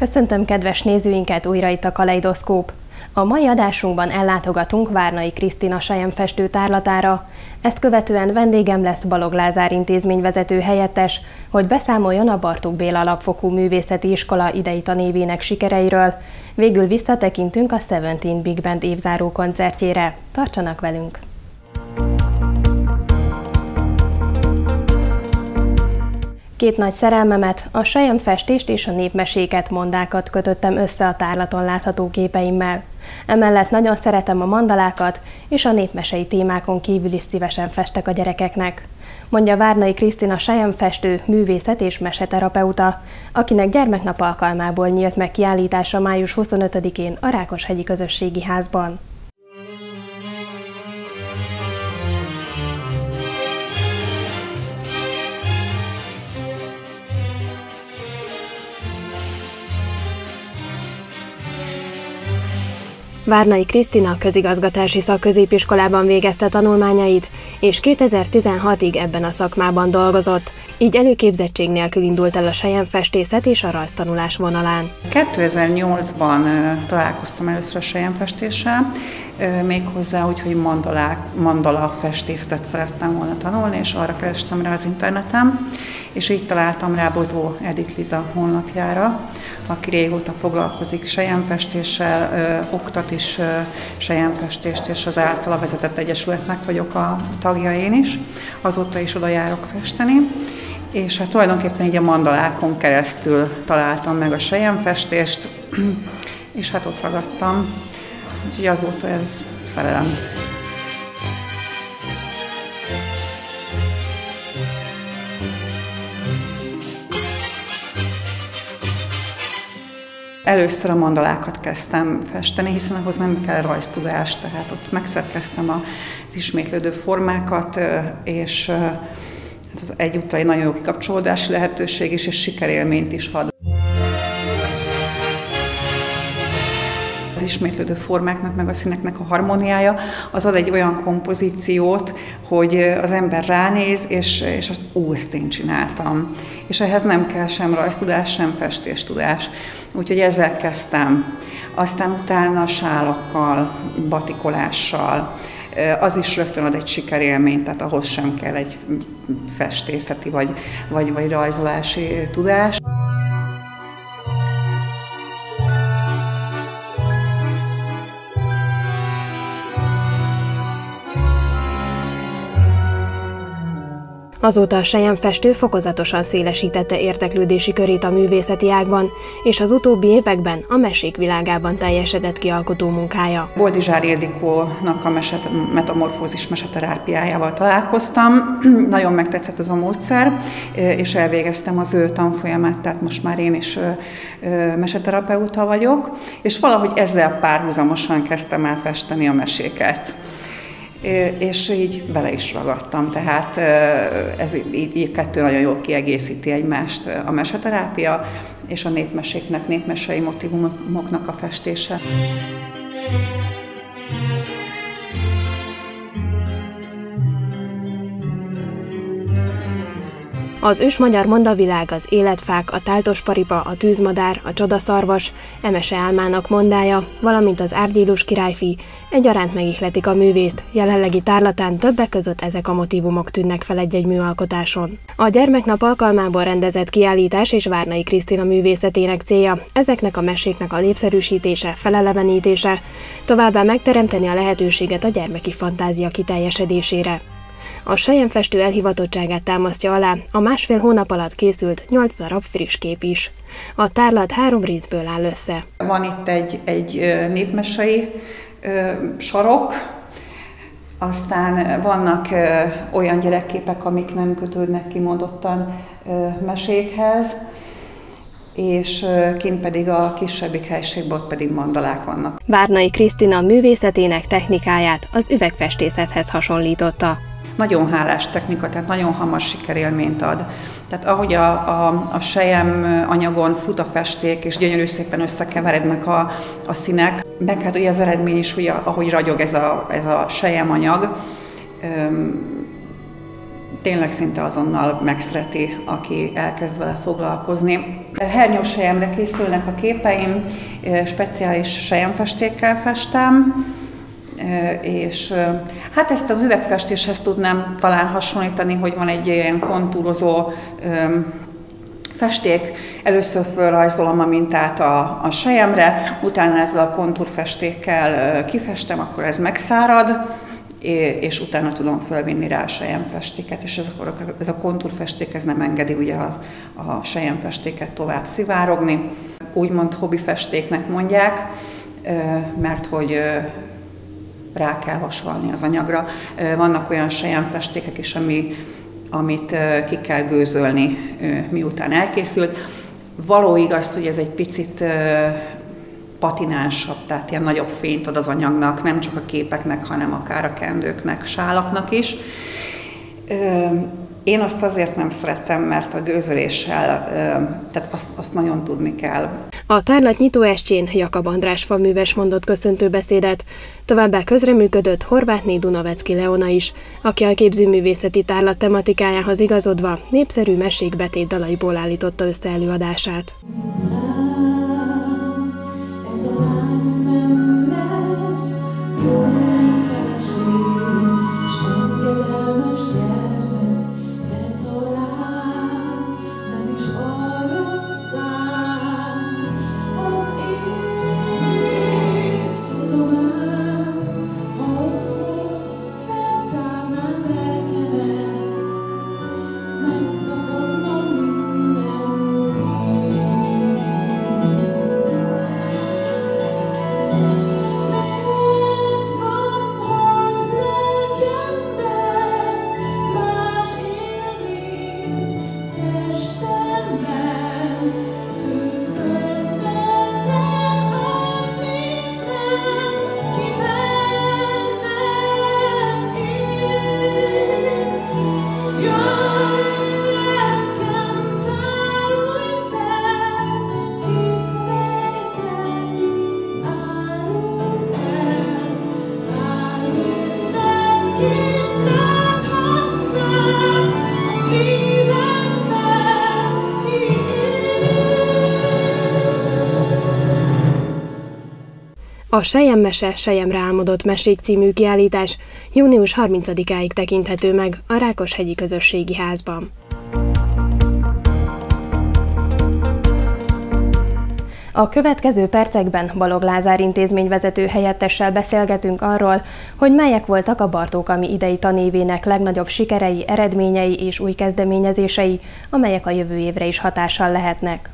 Köszöntöm kedves nézőinket, újra itt a Kaleidoszkóp. A mai adásunkban ellátogatunk Várnai Krisztina selyemfestő tárlatára. Ezt követően vendégem lesz Balogh Lázár intézményvezető helyettes, hogy beszámoljon a Bartók Béla Alapfokú Művészeti Iskola idei tanévének sikereiről. Végül visszatekintünk a Seventeen Big Band évzáró koncertjére. Tartsanak velünk! Két nagy szerelmemet, a selyemfestést és a népmeséket, mondákat kötöttem össze a tárlaton látható képeimmel. Emellett nagyon szeretem a mandalákat, és a népmesei témákon kívül is szívesen festek a gyerekeknek, mondja Várnai Krisztina selyemfestő, művészet és meseterapeuta, akinek gyermeknap alkalmából nyílt meg kiállítása május 25-én a Rákoshegyi Közösségi Házban. Várnai Krisztina közigazgatási szakközépiskolában végezte tanulmányait, és 2016-ig ebben a szakmában dolgozott, így előképzettség nélkül indult el a selyemfestészet és a rajztanulás vonalán. 2008-ban találkoztam először a selyemfestéssel, méghozzá úgy, hogy mandala festészetet szerettem volna tanulni, és arra kerestem rá az interneten, és így találtam rá Bozó Edith Liza honlapjára, aki régóta foglalkozik selyemfestéssel, oktat is selyemfestést, és az általa vezetett egyesületnek vagyok a tagja én is, azóta is oda járok festeni. És hát tulajdonképpen így a mandalákon keresztül találtam meg a selyemfestést, és hát ott ragadtam, úgyhogy azóta ez szerelem. Először a mandalákat kezdtem festeni, hiszen ahhoz nem kell rajztudás, tehát ott megszerkeztem az ismétlődő formákat, és ez egyúttal egy nagyon jó kikapcsolódási lehetőség is, és sikerélményt is ad. Az ismétlődő formáknak, meg a színeknek a harmóniája az ad egy olyan kompozíciót, hogy az ember ránéz, és ezt én csináltam. És ehhez nem kell sem rajztudás, sem festéstudás. Úgyhogy ezzel kezdtem. Aztán utána sálakkal, batikolással. Az is rögtön ad egy sikerélményt, tehát ahhoz sem kell egy festészeti vagy rajzolási tudás. Azóta a selyemfestő fokozatosan szélesítette érdeklődési körét a művészeti ágban, és az utóbbi években a mesék világában teljesedett ki alkotó munkája. Boldizsár Ildikónak a metamorfózis meseterápiájával találkoztam. Nagyon megtetszett az a módszer, és elvégeztem az ő tanfolyamát, tehát most már én is meseterapeuta vagyok, és valahogy ezzel párhuzamosan kezdtem el festeni a meséket. És így bele is ragadtam, tehát ez így kettő nagyon jól kiegészíti egymást, a meseterápia és a népmeséknek, népmesei motívumoknak a festése. Az ősmagyar mondavilág, az életfák, a táltosparipa, a tűzmadár, a csodaszarvas, Emese álmának mondája, valamint az árgyilus királyfi egyaránt megihletik a művészt, jelenlegi tárlatán többek között ezek a motívumok tűnnek fel egy-egy műalkotáson. A gyermeknap alkalmából rendezett kiállítás és Várnai Krisztina művészetének célja ezeknek a meséknek a népszerűsítése, felelevenítése, továbbá megteremteni a lehetőséget a gyermeki fantázia kiteljesedésére. A selyemfestő elhivatottságát támasztja alá a másfél hónap alatt készült 8 darab friss kép is. A tárlat 3 részből áll össze. Van itt egy népmesei sarok, aztán vannak olyan gyerekképek, amik nem kötődnek kimondottan mesékhez, és kint pedig a kisebbik helységben ott pedig mandalák vannak. Várnai Krisztina művészetének technikáját az üvegfestészethez hasonlította. Nagyon hálás technika, tehát nagyon hamar sikerélményt ad. Tehát ahogy a selyem anyagon fut a festék, és gyönyörű szépen összekeverednek a színek, meg hát ugye az eredmény is, hogy ahogy ragyog ez a selyem anyag, tényleg szinte azonnal megszereti, aki elkezd vele foglalkozni. Hernyós selyemre készülnek a képeim, speciális selyemfestékkel festem, és hát ezt az üvegfestéshez tudnám talán hasonlítani, hogy van egy ilyen kontúrozó festék, először felrajzolom a mintát a selyemre, utána ezzel a kontúrfestékkel kifestem, akkor ez megszárad, és utána tudom felvinni rá a selyemfestéket, és ez a kontúrfesték ez nem engedi ugye a selyemfestéket tovább szivárogni. Úgymond hobbifestéknek mondják, mert hogy rá kell vasalni az anyagra. Vannak olyan selyemfestékek is, amit ki kell gőzölni, miután elkészült. Való igaz, hogy ez egy picit patinánsabb, tehát ilyen nagyobb fényt ad az anyagnak, nem csak a képeknek, hanem akár a kendőknek, sálaknak is. Én azt azért nem szerettem, mert a gőzöléssel, tehát azt nagyon tudni kell. A tárlat nyitóestjén Jakab András faműves mondott köszöntő beszédet, továbbá közreműködött Horvátné Dunavecki Leona is, aki a képzőművészeti tárlat tematikájához igazodva népszerű mesék betétdalaiból állította össze előadását. A Selyemmese, Selyemre álmodott mesék című kiállítás június 30-áig tekinthető meg a Rákoshegyi Közösségi Házban. A következő percekben Balogh Lázár intézményvezető helyettessel beszélgetünk arról, hogy melyek voltak a Bartók-Ami idei tanévének legnagyobb sikerei, eredményei és új kezdeményezései, amelyek a jövő évre is hatással lehetnek.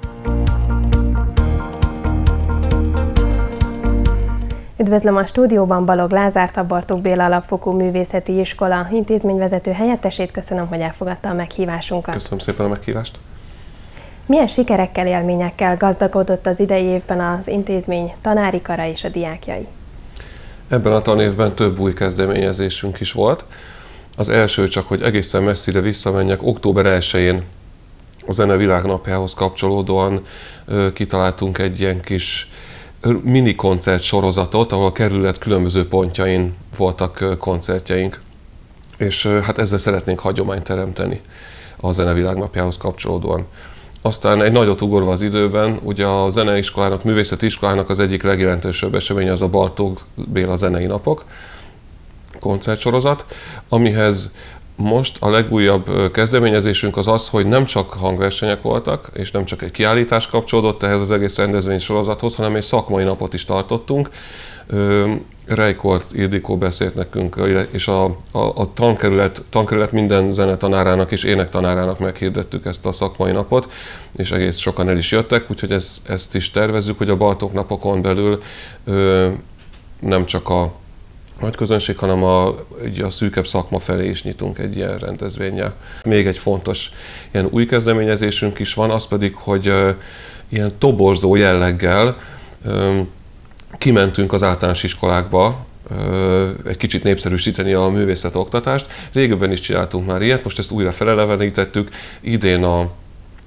Üdvözlöm a stúdióban Balogh Lázárt, a Bartók Béla Alapfokú Művészeti Iskola intézményvezető helyettesét. Köszönöm, hogy elfogadta a meghívásunkat. Köszönöm szépen a meghívást. Milyen sikerekkel, élményekkel gazdagodott az idei évben az intézmény tanári kara és a diákjai? Ebben a tanévben több új kezdeményezésünk is volt. Az első csak, hogy egészen messzire visszamenjek, október 1-én a Zene Világnapjához kapcsolódóan kitaláltunk egy ilyen kis mini koncert sorozatot, ahol a kerület különböző pontjain voltak koncertjeink. És hát ezzel szeretnénk hagyományt teremteni a Zene Világnapjához kapcsolódóan. Aztán egy nagyot ugorva az időben, ugye a zeneiskolának, művészeti iskolának az egyik legjelentősebb eseménye az a Bartók Béla Zenei Napok koncertsorozat, amihez most a legújabb kezdeményezésünk az az, hogy nem csak hangversenyek voltak, és nem csak egy kiállítás kapcsolódott ehhez az egész rendezvénysorozathoz, hanem egy szakmai napot is tartottunk. Reikort Ildikó beszélt nekünk, és a tankerület minden zenetanárának és énektanárának meghirdettük ezt a szakmai napot, és egész sokan el is jöttek, úgyhogy ezt is tervezzük, hogy a Bartók napokon belül nem csak a nagy közönség, hanem a szűkebb szakma felé is nyitunk egy ilyen rendezvénnyel. Még egy fontos ilyen új kezdeményezésünk is van, az pedig, hogy ilyen toborzó jelleggel kimentünk az általános iskolákba egy kicsit népszerűsíteni a művészet oktatást. Régebben is csináltunk már ilyet, most ezt újra felelevenítettük. Idén a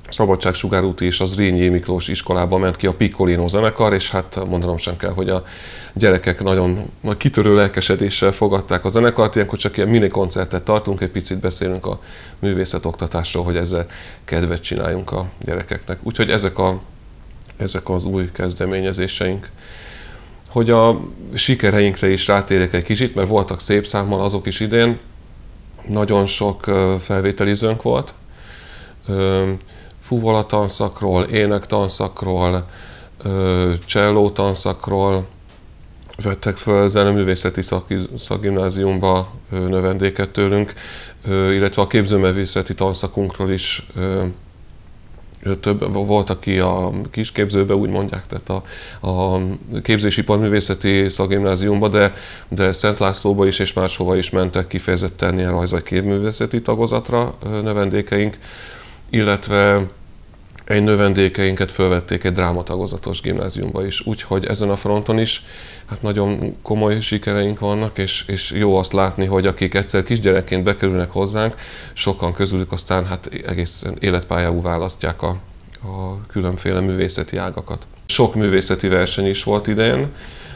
Szabadságsugár úti és az Zrínyi Miklós iskolába ment ki a Piccolino zenekar, és hát mondanom sem kell, hogy a gyerekek nagyon kitörő lelkesedéssel fogadták a zenekart. Ilyenkor csak ilyen mini koncertet tartunk, egy picit beszélünk a művészetoktatásról, hogy ezzel kedvet csináljunk a gyerekeknek. Úgyhogy ezek az új kezdeményezéseink. Hogy a sikereinkre is rátérjek egy kicsit, mert voltak szép számmal azok is idén. Nagyon sok felvételizőnk volt. Fuvola tanszakról, énektanszakról, cselló tanszakról vettek föl zeneművészeti szakgimnáziumba növendéket tőlünk, illetve a képzőművészeti tanszakunkról is több volt, aki a kisképzőbe úgy mondják, tehát a képzésiparművészeti szakgimnáziumba, de Szent Lászlóba is és máshova is mentek kifejezetten ilyen rajz- vagy képművészeti tagozatra növendékeink, illetve egy növendékeinket fölvették egy drámatagozatos gimnáziumba is. Úgyhogy ezen a fronton is hát nagyon komoly sikereink vannak, és jó azt látni, hogy akik egyszer kisgyerekként bekerülnek hozzánk, sokan közülük aztán hát egészen életpályául választják a különféle művészeti ágakat. Sok művészeti verseny is volt idén.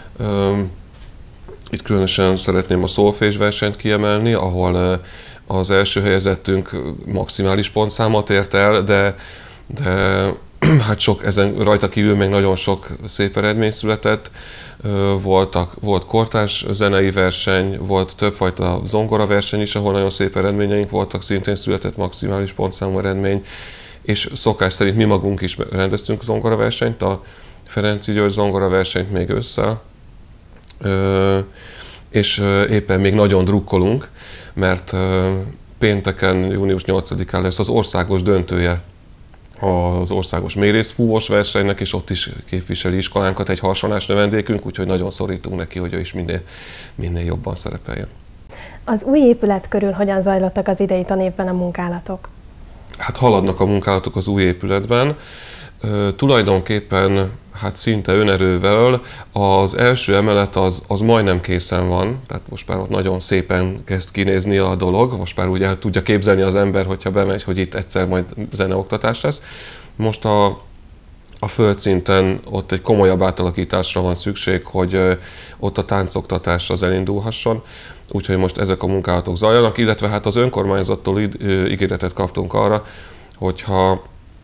Itt különösen szeretném a szólfés versenyt kiemelni, ahol az első helyezettünk maximális pontszámot ért el, de hát ezen rajta kívül még nagyon sok szép eredmény született. Volt kortárs zenei verseny, volt többfajta zongora verseny is, ahol nagyon szép eredményeink voltak, szintén született maximális pontszámú eredmény, és szokás szerint mi magunk is rendeztünk zongora versenyt, a Ferenczy György zongora versenyt még össze, és éppen még nagyon drukkolunk, mert pénteken, június 8-án lesz az országos döntője az országos mérészfúvós versenynek, és ott is képviseli iskolánkat egy harsonás növendékünk, úgyhogy nagyon szorítunk neki, hogy ő is minél jobban szerepeljen. Az új épület körül hogyan zajlottak az idei tanévben a munkálatok? Hát haladnak a munkálatok az új épületben. Tulajdonképpen hát szinte önerővel az első emelet az majdnem készen van, tehát most már ott nagyon szépen kezd kinézni a dolog, most már úgy el tudja képzelni az ember, hogyha bemegy, hogy itt egyszer majd zeneoktatás lesz. Most a földszinten ott egy komolyabb átalakításra van szükség, hogy ott a táncoktatás az elindulhasson, úgyhogy most ezek a munkálatok zajlanak, illetve hát az önkormányzattól ígéretet kaptunk arra, hogyha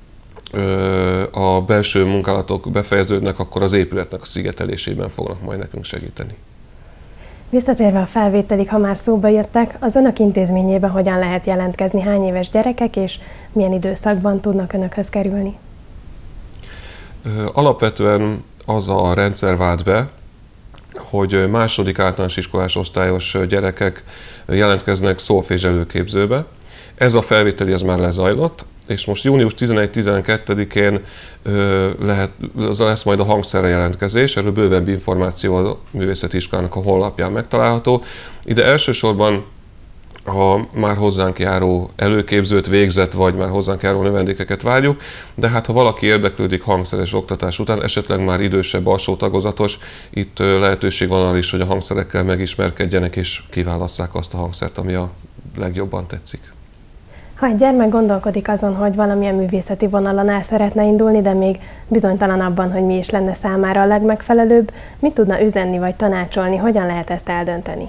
a belső munkálatok befejeződnek, akkor az épületnek a szigetelésében fognak majd nekünk segíteni. Visszatérve a felvételig, ha már szóba jöttek, az önök intézményében hogyan lehet jelentkezni, hány éves gyerekek és milyen időszakban tudnak önökhöz kerülni? Alapvetően az a rendszer vált be, hogy második általános iskolás osztályos gyerekek jelentkeznek szólfés előképzőbe. Ez a felvételi az már lezajlott, és most június 11-12-én lesz majd a hangszerre jelentkezés, erről bővebb információ a Művészeti Iskolának a honlapján megtalálható. Ide elsősorban a már hozzánk járó előképzőt végzett, vagy már hozzánk járó növendékeket várjuk, de hát ha valaki érdeklődik hangszeres oktatás után, esetleg már idősebb, alsó tagozatos, itt lehetőség van arra is, hogy a hangszerekkel megismerkedjenek és kiválasszák azt a hangszert, ami a legjobban tetszik. Ha egy gyermek gondolkodik azon, hogy valamilyen művészeti vonalon el szeretne indulni, de még bizonytalan abban, hogy mi is lenne számára a legmegfelelőbb, mit tudna üzenni vagy tanácsolni, hogyan lehet ezt eldönteni?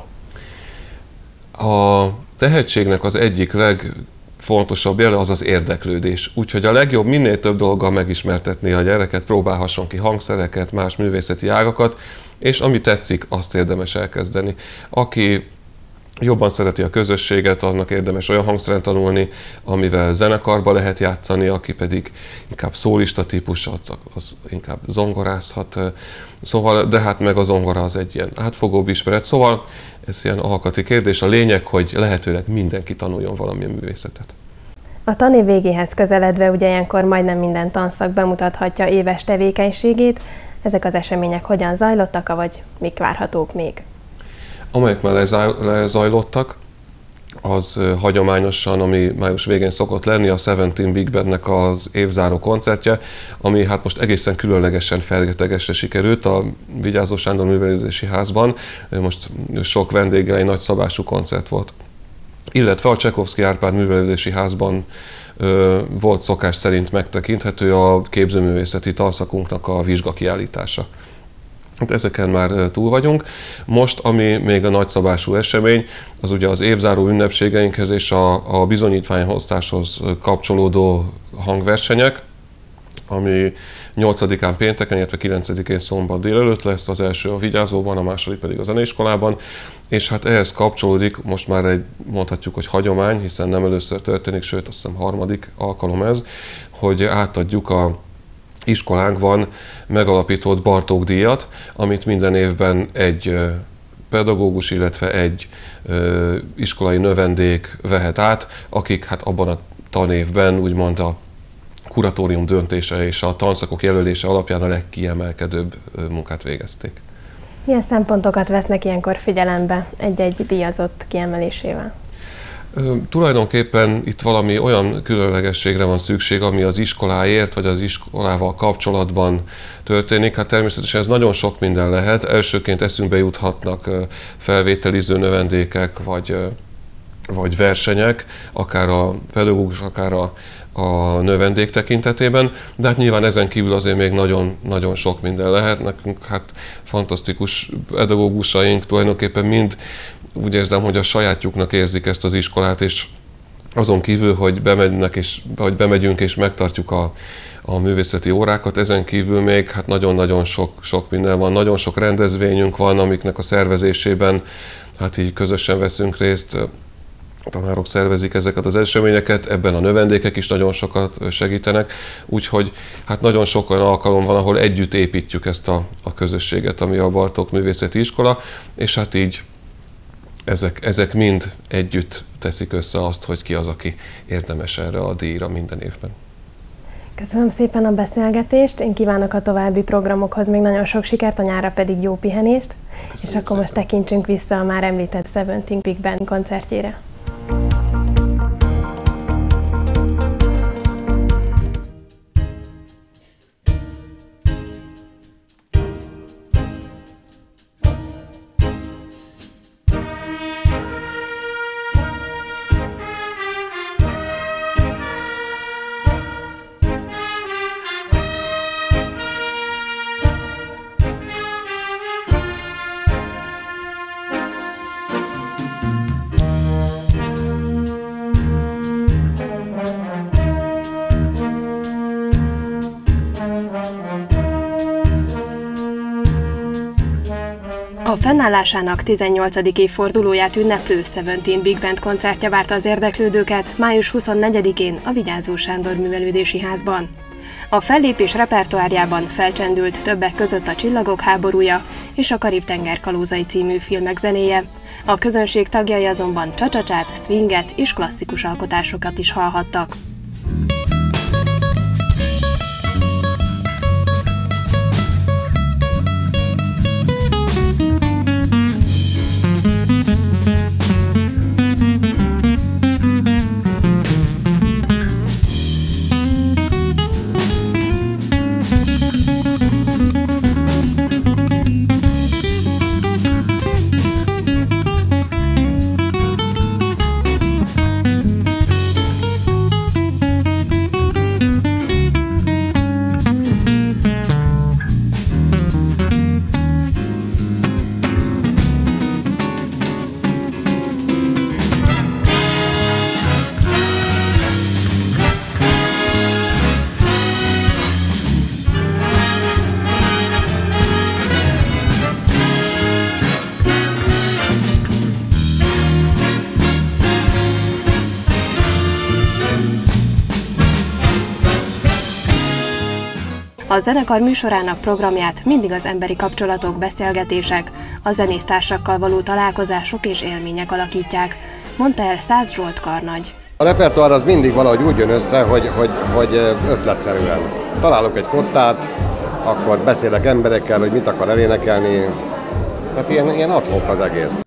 A tehetségnek az egyik legfontosabb jele az az érdeklődés. Úgyhogy a legjobb minél több dologgal megismertetni a gyereket, próbálhasson ki hangszereket, más művészeti ágakat, és ami tetszik, azt érdemes elkezdeni. Aki jobban szereti a közösséget, annak érdemes olyan hangszeren tanulni, amivel zenekarba lehet játszani, aki pedig inkább szólista típus, az inkább zongorázhat. Szóval, de hát meg a zongora az egy ilyen átfogóbb ismeret. Szóval ez ilyen alkati kérdés. A lényeg, hogy lehetőleg mindenki tanuljon valamilyen művészetet. A tanév végéhez közeledve ugye ilyenkor majdnem minden tanszak bemutathatja éves tevékenységét. Ezek az események hogyan zajlottak, vagy mik várhatók még? Amelyek már lezajlottak, az hagyományosan, ami május végén szokott lenni, a Seventeen Big Bandnek az évzáró koncertje, ami hát most egészen különlegesen fergetegesre sikerült a Vigyázó Sándor Művelődési Házban. Most sok vendéggel egy nagy szabású koncert volt. Illetve a Csekovszky Árpád Művelődési Házban volt szokás szerint megtekinthető a képzőművészeti tanszakunknak a vizsgakiállítása. Hát ezeken már túl vagyunk. Most, ami még a nagyszabású esemény, az ugye az évzáró ünnepségeinkhez és a bizonyítványosztáshoz kapcsolódó hangversenyek, ami 8-án pénteken, illetve 9-én szombat délelőtt lesz, az első a Vigyázóban, a második pedig a zeneiskolában, és hát ehhez kapcsolódik most már mondhatjuk, hogy hagyomány, hiszen nem először történik, sőt azt hiszem harmadik alkalom ez, hogy átadjuk a iskolánkban megalapított Bartók-díjat, amit minden évben egy pedagógus, illetve egy iskolai növendék vehet át, akik hát abban a tanévben úgymond a kuratórium döntése és a tanszakok jelölése alapján a legkiemelkedőbb munkát végezték. Milyen szempontokat vesznek ilyenkor figyelembe egy-egy díjazott kiemelésével? Tulajdonképpen itt valami olyan különlegességre van szükség, ami az iskoláért, vagy az iskolával kapcsolatban történik. Hát természetesen ez nagyon sok minden lehet. Elsőként eszünkbe juthatnak felvételiző növendékek, vagy versenyek, akár a pedagógus, akár a növendék tekintetében, de hát nyilván ezen kívül azért még nagyon sok minden lehet. Nekünk hát fantasztikus pedagógusaink tulajdonképpen mind úgy érzem, hogy a sajátjuknak érzik ezt az iskolát, és azon kívül, hogy bemegyünk és megtartjuk a művészeti órákat, ezen kívül még hát nagyon-nagyon sok minden van, nagyon sok rendezvényünk van, amiknek a szervezésében hát így közösen veszünk részt. A tanárok szervezik ezeket az eseményeket, ebben a növendékek is nagyon sokat segítenek, úgyhogy hát nagyon sok olyan alkalom van, ahol együtt építjük ezt a közösséget, ami a Bartók Művészeti Iskola, és hát így ezek mind együtt teszik össze azt, hogy ki az, aki érdemes erre a díjra minden évben. Köszönöm szépen a beszélgetést, én kívánok a további programokhoz még nagyon sok sikert, a nyárra pedig jó pihenést, köszönöm és akkor szépen. Most tekintsünk vissza a már említett Seventeen Big Band koncertjére. A fennállásának 18. évfordulóját ünneplő Seventeen Big Band koncertje várta az érdeklődőket május 24-én a Vigyázó Sándor Művelődési Házban. A fellépés repertoárjában felcsendült többek között a Csillagok háborúja és a Karib-tenger kalózai című filmek zenéje. A közönség tagjai azonban csa-csa-csát, swinget és klasszikus alkotásokat is hallhattak. A zenekar műsorának programját mindig az emberi kapcsolatok, beszélgetések, a zenésztársakkal való találkozások és élmények alakítják, mondta el Szász Zsolt karnagy. A repertoár az mindig valahogy úgy jön össze, hogy ötletszerűen. Találok egy kottát, akkor beszélek emberekkel, hogy mit akar elénekelni, tehát ilyen ad hoc az egész.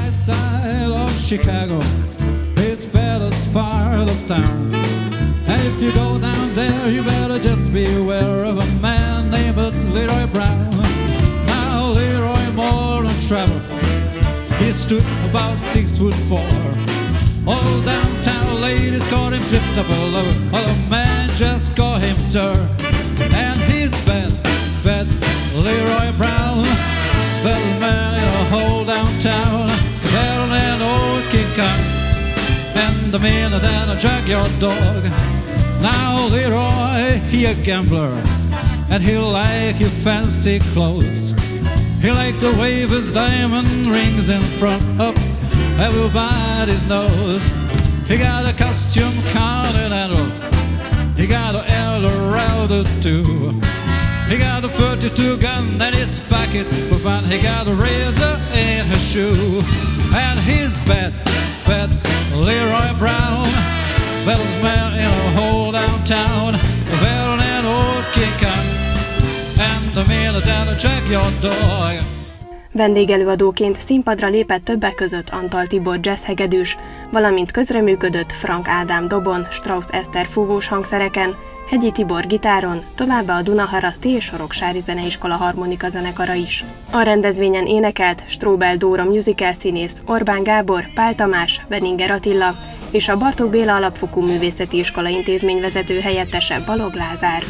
Chicago, it's the best part of town. And if if you go down there, you better just be aware of a man named Leroy Brown. Now Leroy more than travel, he stood about 6'4". All downtown ladies called him flipped-up all over. Oh, the man just called him sir. And he's bad Leroy Brown, better man in the whole downtown, better than old King Kong, and the meaner than a junkyard dog. Now Leroy, he a gambler, and he like your fancy clothes. He like to wave his diamond rings in front of everybody's nose. He got a costume Continental, he got an Eldorado too. He got a 32 gun and it's pocket for fun. He got a razor in his shoe. And he's bad Leroy Brown, baddest man in a whole downtown, better than old King Kong, and the meaner than a junkyard dog. Vendégelőadóként színpadra lépett többek között Antal Tibor jazzhegedűs, valamint közreműködött Frank Ádám dobon, Strauss Eszter fúvós hangszereken, Hegyi Tibor gitáron, továbbá a Dunaharaszti és Soroksári Zeneiskola harmonika zenekara is. A rendezvényen énekelt Stróbel Dóra musical színész, Orbán Gábor, Pál Tamás, Veninger Attila és a Bartók Béla Alapfokú Művészeti Iskola intézményvezető helyettese Balog Lázár.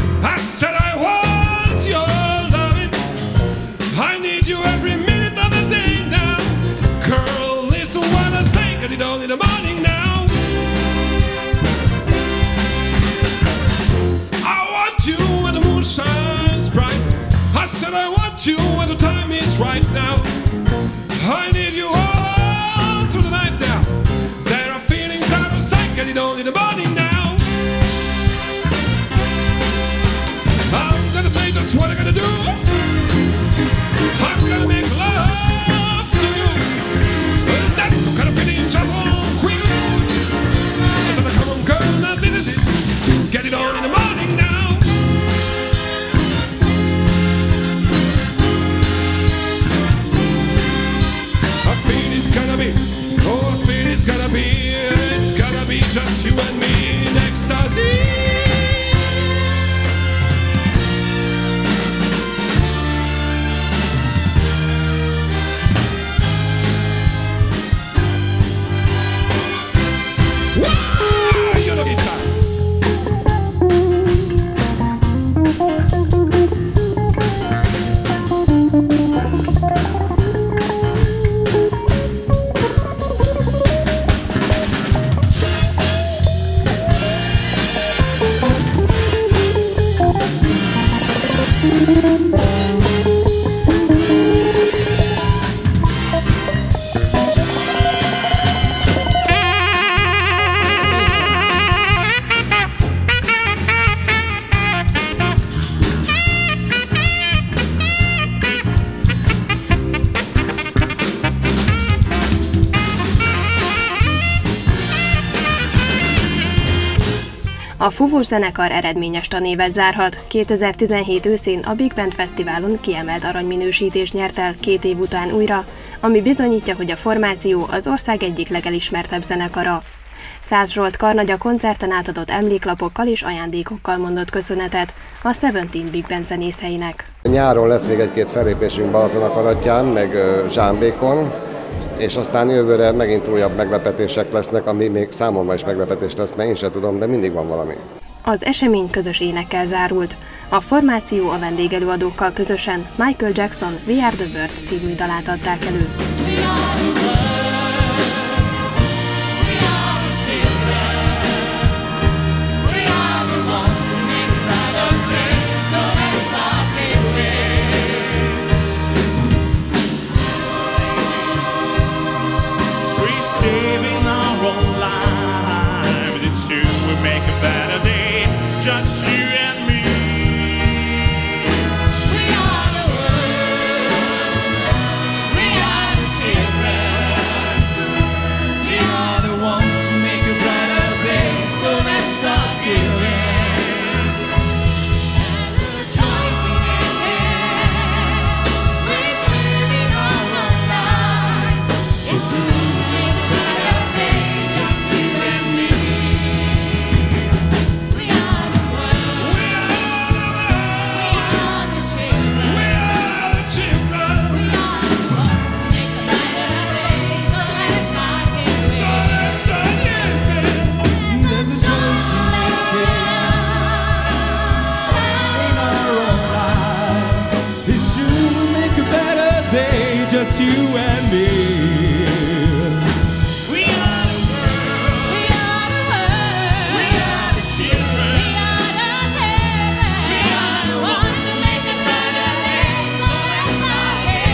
I need you every minute of the day now. Girl, listen what I say, 'cause you don't need the morning now. I want you when the moon shines bright. I said I want you when the time is right now. I need you all through the night now. There are feelings out of sight, 'cause you don't need the morning now. I'm gonna say just what I'm gonna do. I'm gonna make love to you. That's some kind of feeling just all quick. I said, come on girl, now this is it. Get it on in the morning now. I feel it's gonna be, oh I feel it's gonna be just you and me in ecstasy. A fúvós zenekar eredményes tanévet zárhat. 2017 őszén a Big Band Fesztiválon kiemelt aranyminősítést nyert el 2 év után újra, ami bizonyítja, hogy a formáció az ország egyik legelismertebb zenekara. Szász Zsolt karnagy a koncerten átadott emléklapokkal és ajándékokkal mondott köszönetet a Seventeen Big Band zenészeinek. Nyáron lesz még 1-2 fellépésünk Balatonakaratján, meg Zsámbékon, és aztán jövőre megint újabb meglepetések lesznek, ami még számomra is meglepetés lesz, mert én sem tudom, de mindig van valami. Az esemény közös énekkel zárult. A formáció a vendégelőadókkal közösen Michael Jackson We Are The World című dalát adták elő. Just you and me. We are the world. We are the children. just you and me. We are the world. We are the world. We are the children. We are the children. We are the ones who make a better day. So that's our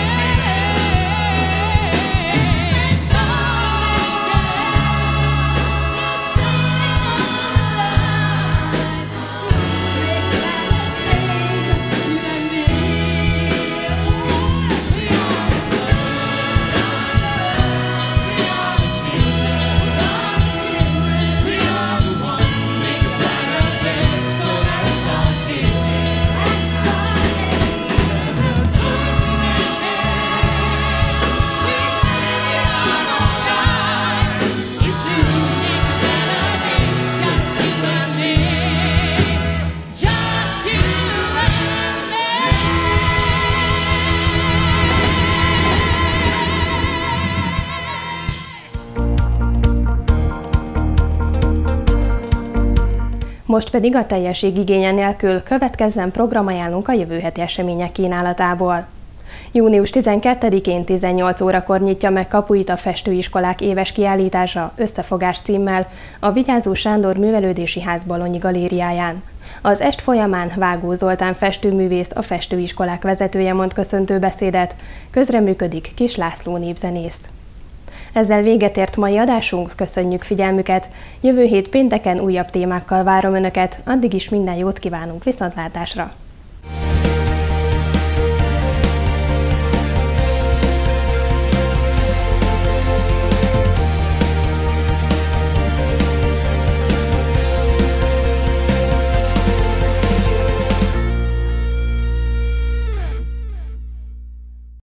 Most pedig a teljesség igénye nélkül következzen programajánlunk a jövő heti események kínálatából. Június 12-én 18 órakor nyitja meg kapuit a Festőiskolák éves kiállítása Összefogás címmel a Vigyázó Sándor Művelődési Ház Balonyi galériáján. Az est folyamán Vágó Zoltán festőművész, a Festőiskolák vezetője mond köszöntő beszédet, közreműködik Kis László népzenész. Ezzel véget ért mai adásunk, köszönjük figyelmüket, jövő hét pénteken újabb témákkal várom Önöket, addig is minden jót kívánunk, viszontlátásra!